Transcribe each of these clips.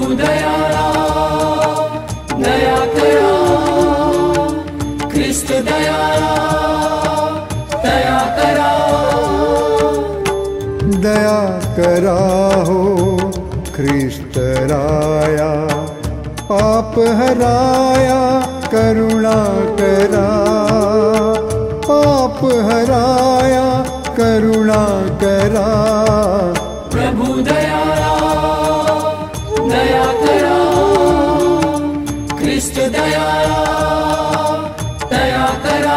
दयारा दया करा, ख्रिस्त दयारा दया करा। दया करा हो ख्रिस्त राया, पाप हराया करुणा करा, पाप हराया करुणा करा। प्रभु दयारा दया करा, ख्रिस्त दयारा दया करा।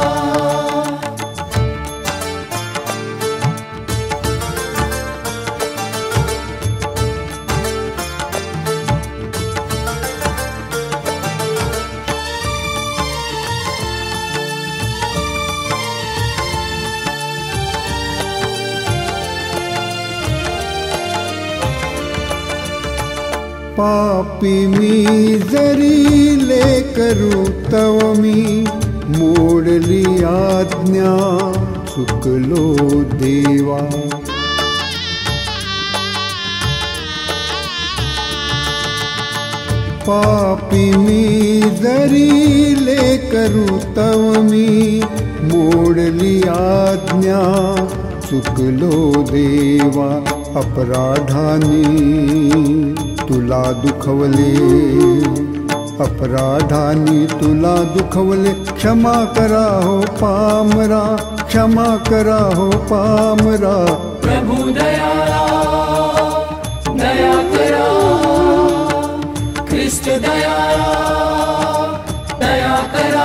पापी मी जरी ले करू तव मी, मोडली आज्ञा चुकलो देवा। पापी मी जरी ले करू तव मी, मोडली आज्ञा चुकलो देवा। अपराधानी तुला दुखवले, अपराधानी तुला दुखवले, क्षमा करा हो पामरा, क्षमा करा हो पामरा। प्रभु दयारा दया करा, ख्रिस्त दयारा दया करा।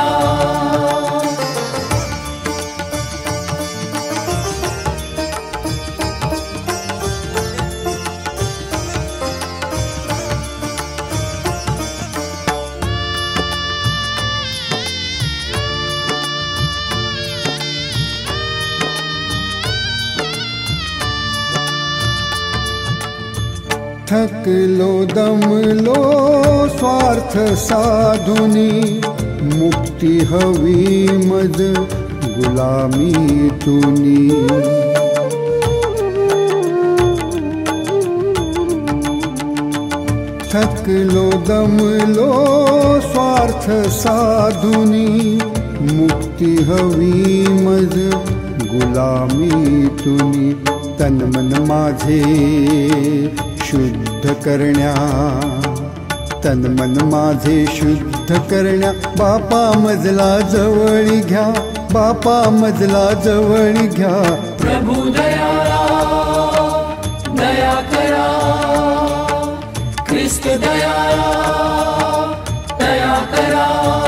थकलो दमलो स्वार्थ साधुनी, मुक्ती हवी मज गुलामी तुनी। थकलो दमलो स्वार्थ साधुनी, मुक्ती हवी मज गुलामी तुनी। तन मन माझे शुद्ध करण्या, तन मन माझे शुद्ध करण्या। बापा मजला जवळी घ्या, बापा मजला जवळी घ्या। प्रभु दयारा दया करा, ख्रिस्त दयारा दया करा।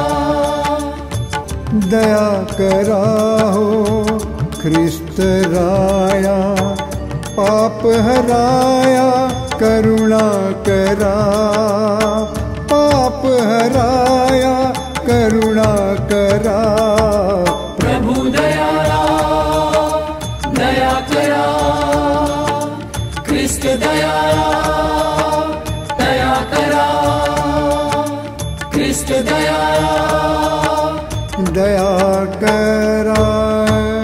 दया करा हो ख्रिस्त राया, पाप हराया करुणा करा, पाप हराया करुणा करा। प्रभु दयारा दया करा, ख्रिस्त दयारा दया करा, ख्रिस्त दयारा दया करा।